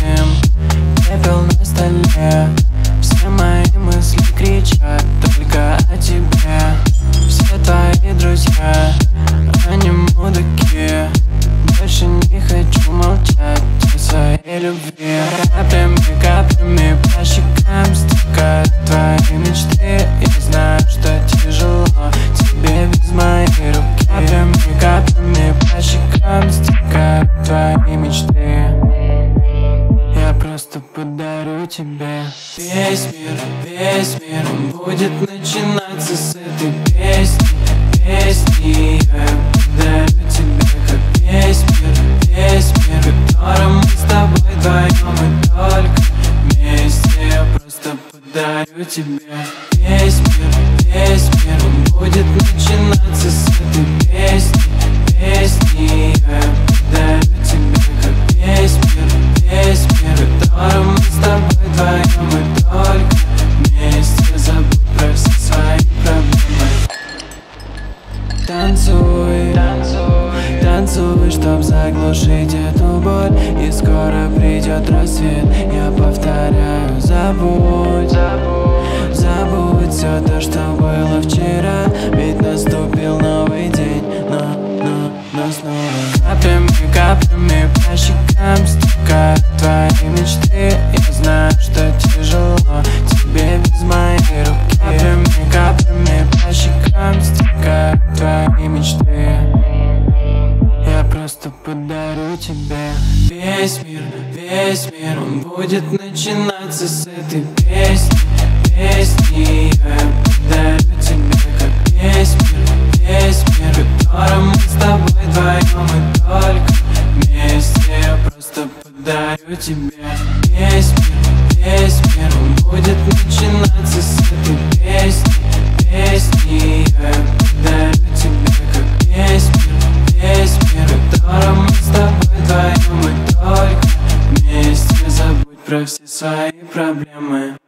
дым, пепел на столе. Все мои мысли кричат только о тебе. Все твои друзья, они мудаки. Больше не хочу молчать о своей любви. Каплями, каплями по щекам стекают твои мечты. Я знаю, что тяжело тебе без моей руки. Каплями, каплями по щекам стекают твои мечты. Я просто подарю тебе весь мир, он будет начинаться с этой песни. Я подарю тебе как весь мир, в котором мы с тобой вдвоем и только вместе. Я просто подарю тебе весь мир, он будет начинаться с этой песни. Я подарю тебе как весь мир, в котором мы с тобой вдвоем и только вместе. Забудь про все свои проблемы. Танцуй, танцуй, чтоб заглушить эту боль. И скоро придет рассвет. Я повторяю, забудь все то, что было вчера. Ведь наступил новый день, но снова. Каплями по щекам стекают твои мечты. Я знаю, что тяжело тебе без моей руки. Каплями по щекам стекают твои мечты. Я просто подарю тебе весь мир, он будет начинаться с этой песни. Я подарю тебе как весь мир, в котором мы с тобой вдвоем и только вместе. Я просто подарю тебе весь мир, он будет начинаться с этой песни. Я подарю тебе как весь мир, в котором мы с тобой вдвоем и только вместе. Забудь про все свои проблемы.